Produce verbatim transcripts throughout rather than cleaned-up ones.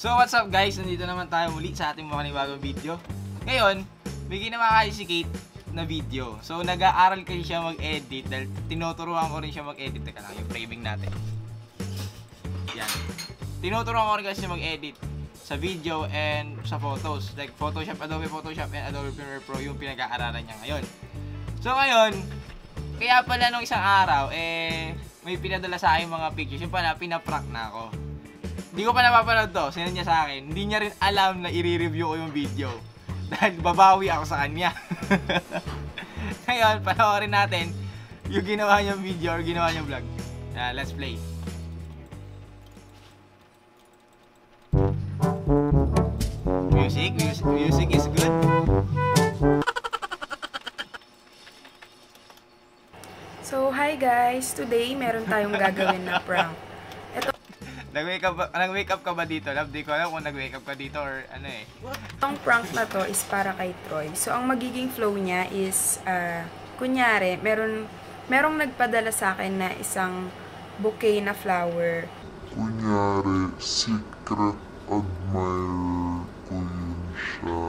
So what's up guys, nandito naman tayo muli sa ating mga panibagong video. Ngayon, may ginawa kayo si Kate na video. So nag-aaral kayo siya mag-edit dahil tinuturuan ko rin siya mag-edit. Teka lang, yung framing natin. Yan. Tinuturuan ko rin kasi siya mag-edit sa video and sa photos. Like Photoshop, Adobe Photoshop and Adobe Premiere Pro yung pinag-aaralan niya ngayon. So ngayon, kaya pala nung isang araw, eh, may pinadala sa akin mga pictures. Yung pala, pinaprank na ako. Hindi ko pa napapanood to, sinend niya sa akin. Hindi niya rin alam na i-review ko yung video. Dahil babawi ako sa kanya. Ngayon, panoorin natin yung ginawa niyang video or ginawa niyang vlog. Uh, let's play. Music, music, music is good. So, hi guys! Today, meron tayong gagawin na prank. Ito, Nag-wake up, nag-wake up ka ba dito? Love, di ko alam kung nag-wake up ka dito or ano eh. itong prank na to is para kay Troy. So, ang magiging flow niya is, uh, kunyari, meron, merong nagpadala sa akin na isang bouquet na flower. Kunyari, secret admirer ko yun siya.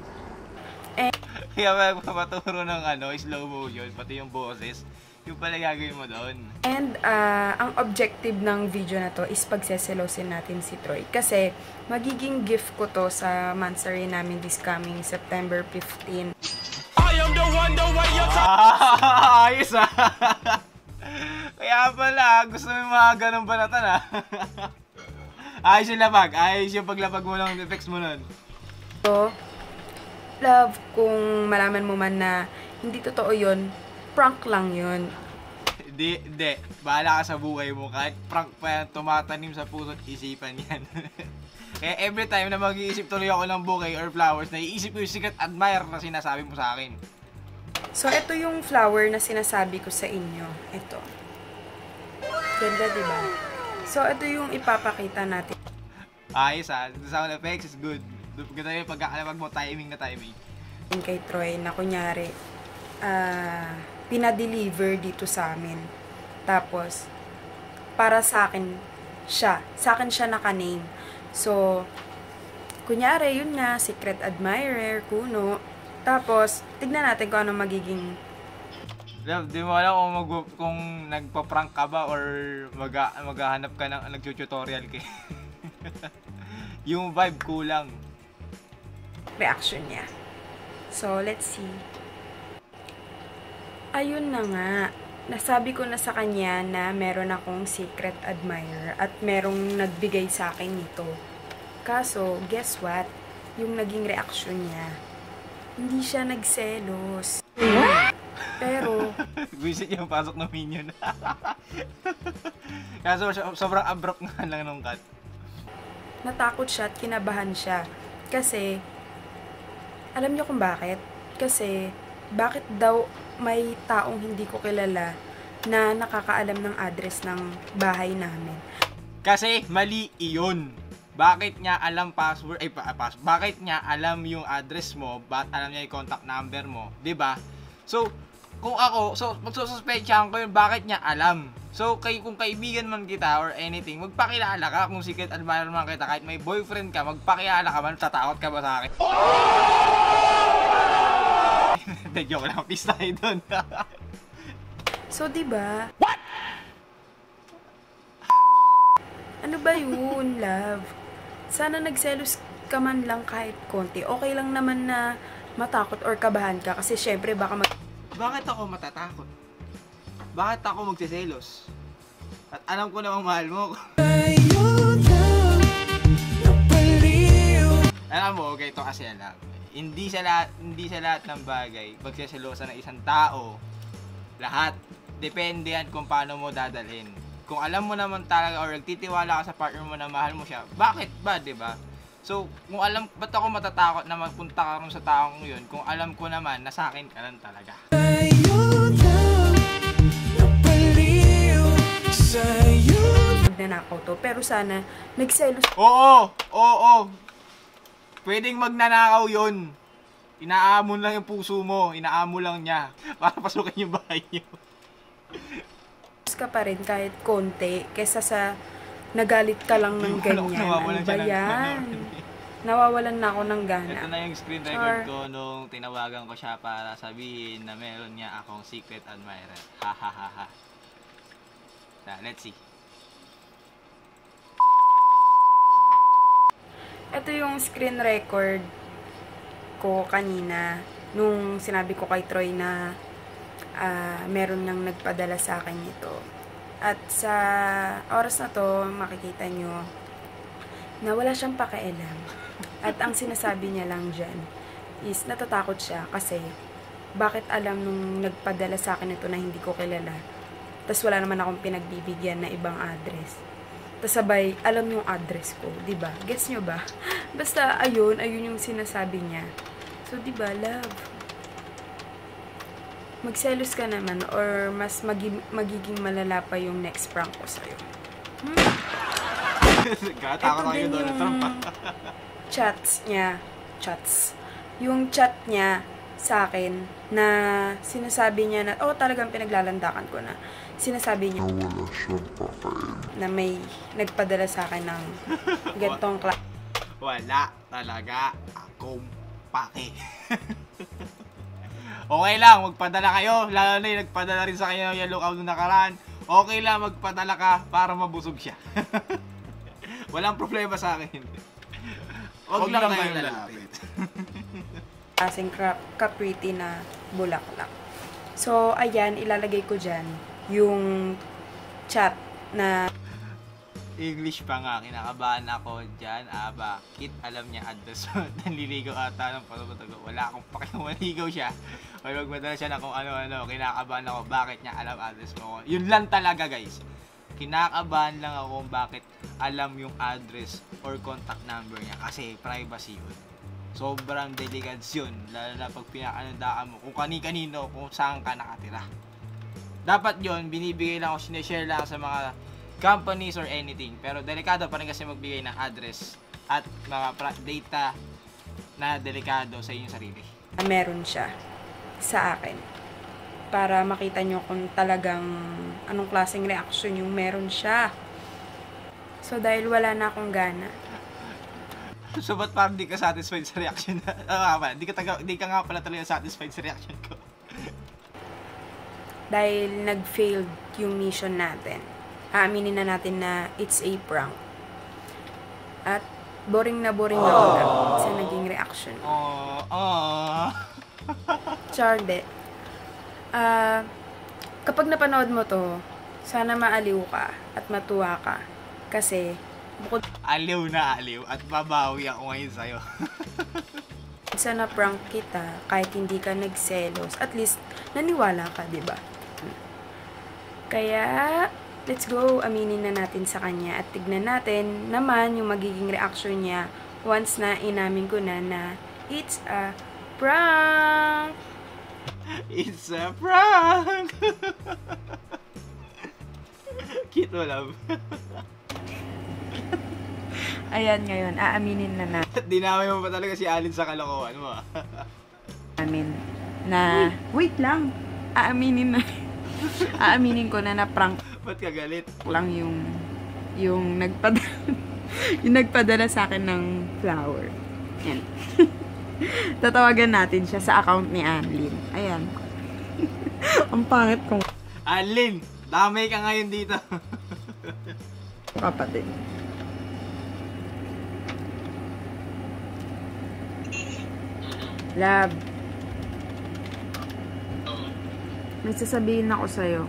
Kaya magpapaturo ng ano, slow motion, pati yung boses. Yung pala gagawin mo doon. And uh, ang objective ng video na to is pagseselosin natin si Troy. Kasi magiging gift ko to sa monthsary namin this coming September fifteenth. I am the one, the way you're ah, ayos ah. Kaya pala, gusto mo yung mga ganun banatan ah. Ayos yung labag. Ayos yung paglabag mo ng effects mo nun. So, love, kung malaman mo man na hindi totoo yun, prank lang yun. Hindi, hindi. Bahala ka sa buhay mo. Kahit prank pa yan, tumatanim sa puso't isipan yan. Kaya every time na mag-iisip tuloy ako ng bouquet or flowers, naiisip ko yung secret admirer na sinasabi mo sa akin. So, ito yung flower na sinasabi ko sa inyo. Ito. Ganda, diba? So, ito yung ipapakita natin. Ayos ah. The sound effects is good. Ganda yung pagkakalabag mo, timing na timing. Kay Troy na kunyari, ah... Uh, pinadeliver dito sa amin. Tapos, para sa akin siya. Sa akin siya naka-name. So, kunyari, yun nga, secret admirer, kuno. Tapos, tignan natin kung ano magiging... Love, di mo alam kung, mag kung nagpa-prank ka ba or mag maghahanap ka ng nag-tutorial kay. Yung vibe kulang. Reaction niya. So, let's see. Ayun na nga, nasabi ko na sa kanya na meron akong secret admirer at merong nagbigay sa akin nito. Kaso, guess what? Yung naging reaksyon niya, hindi siya nagselos. Pero, visit yung pasok ng minion. Kaso, sobrang abrupt nga lang nung cut. natakot siya at kinabahan siya. Kasi, alam niyo kung bakit? Kasi, bakit daw may taong hindi ko kilala na nakakaalam ng address ng bahay namin? Kasi mali iyon. Bakit niya alam password, ay pa, pass, bakit niya alam yung address mo, bakit alam niya yung contact number mo, 'di ba? So, kung ako, so magsususpetsyahan ko yun, bakit niya alam? So, kay, kung kaibigan man kita or anything, magpakilala ka. Kung secret admirer man kita, kahit may boyfriend ka, magpakilala ka man, tatakot ka ba sa akin? Hindi, joke lang. Peace tayo dun. So, diba? What? Ano ba yun, love? Sana nagselos ka man lang kahit konti. Okay lang naman na matakot or kabahan ka kasi syempre baka mag... Bakit ako matatakot? Bakit ako magsiselos? At alam ko namang mahal mo. Alam mo, okay, ito kasi alam. Hindi sa lahat, hindi sa lahat ng bagay magseselosan ng isang tao. Lahat. Depende yan kung paano mo dadalhin. Kung alam mo naman talaga or nagtitiwala ka sa partner mo na mahal mo siya, bakit ba, 'di ba? So, kung alam, ba't ako matatakot na magpunta ka rin sa taong yun kung alam ko naman na sa akin ka lang talaga? Nagnanakaw to, pero sana nagselos. Oo! Oo! Pwedeng magnanakaw yun. Inaamon lang yung puso mo. Inaamon lang niya para pasukin yung bahay niyo. Ka pa rin kahit konti kesa sa nagalit ka lang ng ganyan. Nawawalan Ano ba siya ng yan? gana. Nawawalan na ako ng gana. Ito na yung screen record ko nung tinawagan ko siya para sabihin na meron niya akong secret admirer. Ha ha ha ha. So, let's see. Ito yung screen record ko kanina nung sinabi ko kay Troy na uh, meron nang nagpadala sa akin nito. At sa oras na to, makikita nyo na wala siyang pakialam. At ang sinasabi niya lang dyan is natatakot siya kasi bakit alam nung nagpadala sa akin ito na hindi ko kilala. Tapos wala naman akong pinagbibigyan na ibang address. Tapos sabay, alam yung address ko, di ba? Gets nyo ba? Basta, ayun, ayun yung sinasabi niya. So, di ba, love? Magselos ka naman or mas magi- magiging malala pa yung next prank ko sa'yo. Hmm? Katakot ako yung Donald Trump. Chats niya, chats. Yung chat niya sa akin na sinasabi niya na, oh, talagang pinaglalandakan ko na. Sinasabi niya na wala siyang pakialam. na may nagpadala sa akin ng gantong class. Wala talaga akong pake. Okay lang, magpadala kayo. Lalo na yung nagpadala rin sa kanya yung lookout nung nakaraan. Okay lang, magpadala ka para mabusog siya. Walang problema sa akin. Huwag lang kayong lalapit. Kasing ka-pretty na bulaklak. So, ayan, ilalagay ko dyan yung chat na English pa nga, kinakabahan ako dyan. Ah, bakit? Alam niya address. Nanliligaw ata ng patutugo. Wala akong pakimaligaw siya. O magmadala siya na kung ano-ano. Kinakabahan ako, bakit niya alam address mo. Yun lang talaga, guys. Kinakabahan lang ako kung bakit alam yung address or contact number niya. Kasi privacy yun. Sobrang delicate yun. Lalo na pag pinakanandaan mo kung kani-kanino, kung saan ka nakatira. Dapat yun, binibigay lang o sinishare lang sa mga companies or anything. Pero delikado pa rin kasi magbigay ng address at mga data na delikado sa inyong sarili. meron siya sa akin. Para makita nyo kung talagang anong klaseng reaction yung meron siya. So, dahil wala na akong gana. So, ba't parang di ka satisfied sa reaction na? Ah, uh, di, ka taga, di ka nga pala talaga satisfied sa reaction ko. Dahil nag-failed yung mission natin. Aaminin na natin na it's a prank. At boring na boring ako na sa naging reaction. Oh, oh. Charde. Ah, kapag napanood mo to, sana maaliw ka at matuwa ka. Kasi, bukod Aliw na aliw at babawi ako ngayon sa'yo. sa na-prank kita, kahit hindi ka nagselos, at least naniwala ka, di ba? Kaya, let's go, aminin na natin sa kanya at tignan natin naman yung magiging reaction niya once na inamin ko na na it's a prank! It's a prank! Cute mo, love. Ayan ngayon, aaminin na natin. Dinamay mo pa talaga si Alin sa kalokohan mo. Amin na, wait lang, aaminin na, aaminin ko na na-prank Ba't ka galit? lang yung, yung nagpadala, yung nagpadala sa akin ng flower. Yan. Tatawagan natin siya sa account ni Anlin. Ayan. Ang pangit kong Alin, damay ka ngayon dito. kapatid. Love. May sasabihin ako sa'yo.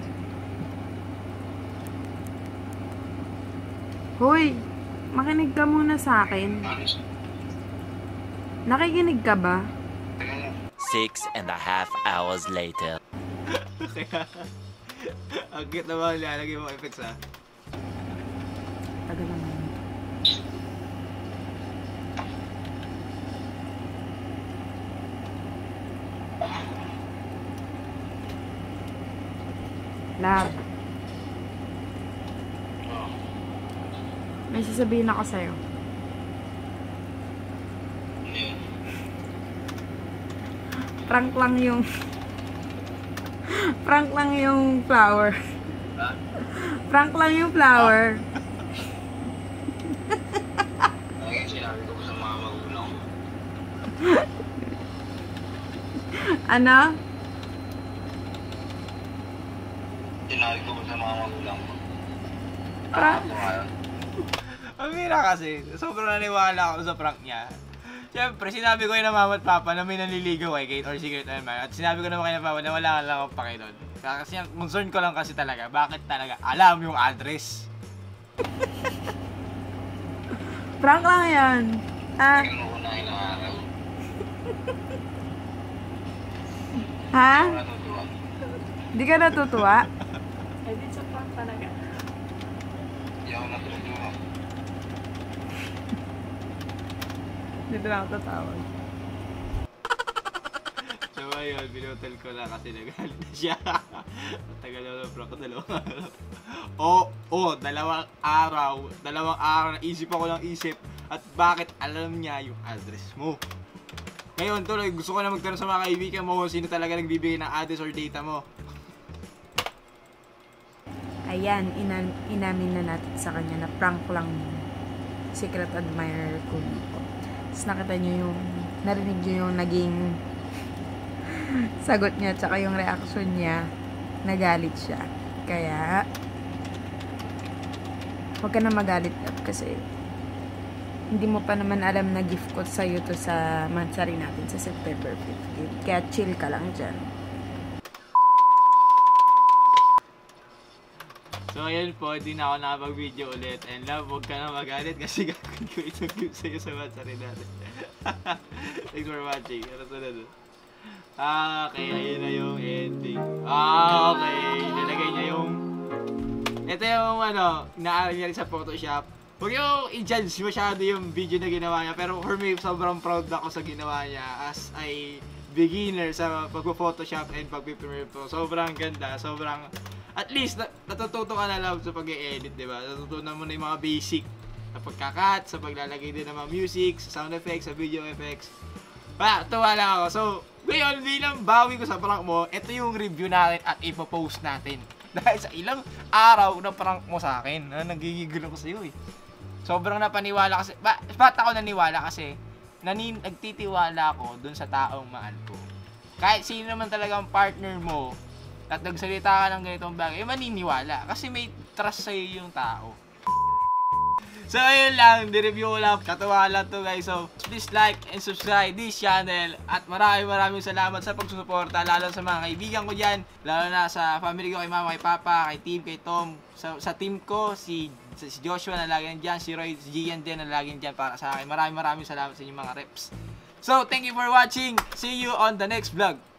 Hoy, makinig ka muna sa akin. Nakikinig ka ba? Six and a half hours later. Kaya, ang cute naman, lalagay mo effects ha. Tagal naman. Love. May sasabihin ako sa'yo. Prank lang yung prank lang yung flower. Prank lang yung flower. Ano? Sinabi ko ba sa mga magulang mo? Pra- Ako ngayon. Ang mira kasi, sobrang naniwala ako sa prank niya. Siyempre, sinabi ko kay na mama at papa na may nanliligaw kay Kate or secret admirer. At sinabi ko naman kay na papa na wala ka lang akong pake doon. Kasi ang concern ko lang kasi talaga, bakit talaga alam yung address? Prank lang yan. Ah, Tingnan mo na inaaraw. ha? Ako natutuwa. Di ka natutuwa? Hindi ako natutuwa. Dito lang ako tatawag. So ayun, binutel ko na kasi nagalit na siya. Matagal na lang prank ko, dalawang araw. Oo, oh, oh, dalawang araw. Dalawang araw na isip ako ng isip. At bakit alam niya yung address mo? Ngayon, tuloy, gusto ko na magtanong sa mga kaibigan mo kung sino talaga nagbibigay ng address or data mo. Ayan, inan inamin na natin sa kanya na prank lang yun. Secret admirer ko dito. Tapos nakita nyo yung, narinig nyo yung naging sagot niya, tsaka yung reaction niya, nagalit siya. Kaya, huwag ka na magalit kasi hindi mo pa naman alam na gift ko sa'yo to sa mansari natin sa September fifteenth. Kaya chill ka lang dyan. So ayun po, hindi na ako nakapag-video ulit. And love, huwag ka na magalit kasi gagawin ko itong gift sa'yo sa mansari natin. Thanks for watching. Ano sa nado? Ah, okay. Ayun na yung ending. Ah, okay. Nilagay niya yung... Ito yung ano, naaral niya rin sa Photoshop. Huwag yung i-judge masyado yung video na ginawa niya. Pero for me, sobrang proud ako sa ginawa niya as a beginner sa pag-photoshop and pag-premiere po. Sobrang ganda. Sobrang... At least, nat natututo ka na lang sa pag-i-edit, di ba? Natutunan mo na yung mga basic na pagkakat, sa paglalagay din ng mga music, sa sound effects, sa video effects. Wala, tuwa lang ako. So, ngayon, bilang bawi ko sa prank mo, ito yung review natin at ipopost natin. Dahil sa ilang araw na prank mo sa akin, na nagigigil ako sa'yo eh. Sobrang napaniwala kasi, ba, ba't ako naniwala kasi, nanin, nagtitiwala ako dun sa taong mahal ko. Kahit sino naman talagang partner mo, at nagsalita ka ng ganitong bagay, eh, maniniwala. Kasi may trust sa'yo yung tao. So, ayun lang. Di-review ko lang. Katawa lang to guys. So, please like and subscribe this channel. At maraming maraming salamat sa pagsusuporta. Lalo sa mga kaibigan ko dyan. Lalo na sa family ko, kay mama, kay papa, kay team, kay Tom. Sa, sa team ko, si, si Joshua na lagi dyan. Si Roy, si Gian din na lagi dyan para sa akin. Maraming maraming salamat sa inyong mga reps. So, thank you for watching. See you on the next vlog.